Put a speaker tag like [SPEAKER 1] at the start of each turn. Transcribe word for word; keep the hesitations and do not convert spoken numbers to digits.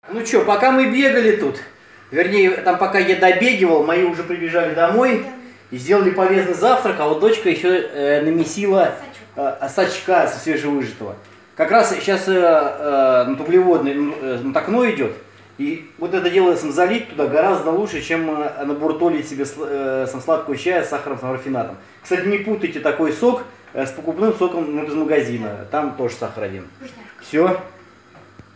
[SPEAKER 1] Ну что, пока мы бегали тут, вернее, там пока я добегивал, мои уже прибежали домой и сделали полезный завтрак, а вот дочка еще э, намесила э, сачка со свежевыжатого. Как раз сейчас э, э, ну, углеводное э, ну, окно идет, и вот это дело сам залить туда гораздо лучше, чем э, набуртолить себе э, сам сладкого чая с сахаром, с рафинатом. Кстати, не путайте такой сок э, с покупным соком ну, из магазина, там тоже сахар один. Все.